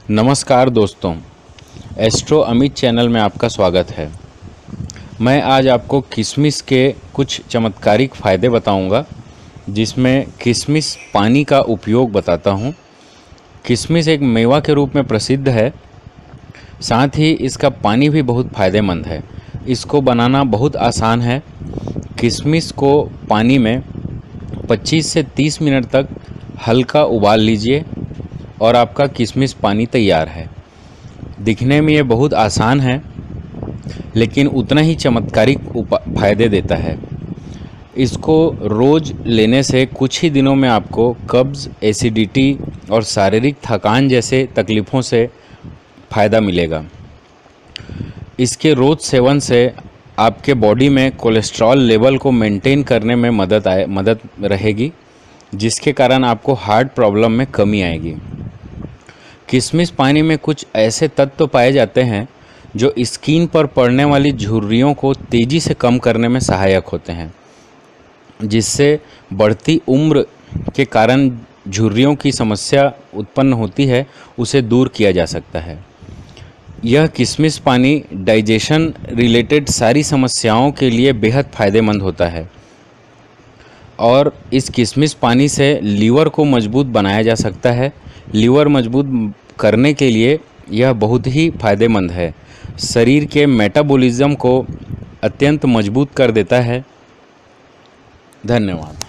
नमस्कार दोस्तों, astro Amit channel में आपका स्वागत है। मैं आज आपको किशमिश के कुछ चमत्कारिक फ़ायदे बताऊंगा, जिसमें किशमिश पानी का उपयोग बताता हूं। किशमिश एक मेवा के रूप में प्रसिद्ध है, साथ ही इसका पानी भी बहुत फ़ायदेमंद है। इसको बनाना बहुत आसान है। किशमिश को पानी में 25 से 30 मिनट तक हल्का उबाल लीजिए और आपका किशमिश पानी तैयार है। दिखने में ये बहुत आसान है, लेकिन उतना ही चमत्कारिक फ़ायदे देता है। इसको रोज़ लेने से कुछ ही दिनों में आपको कब्ज़, एसिडिटी और शारीरिक थकान जैसे तकलीफ़ों से फ़ायदा मिलेगा। इसके रोज़ सेवन से आपके बॉडी में कोलेस्ट्रॉल लेवल को मेंटेन करने में मदद रहेगी, जिसके कारण आपको हार्ट प्रॉब्लम में कमी आएगी। किशमिश पानी में कुछ ऐसे तत्व पाए जाते हैं जो स्किन पर पड़ने वाली झुर्रियों को तेज़ी से कम करने में सहायक होते हैं, जिससे बढ़ती उम्र के कारण झुर्रियों की समस्या उत्पन्न होती है, उसे दूर किया जा सकता है। यह किशमिश पानी डाइजेशन रिलेटेड सारी समस्याओं के लिए बेहद फ़ायदेमंद होता है और इस किशमिश पानी से लीवर को मजबूत बनाया जा सकता है। लीवर मजबूत करने के लिए यह बहुत ही फ़ायदेमंद है। शरीर के मेटाबॉलिज्म को अत्यंत मजबूत कर देता है। धन्यवाद।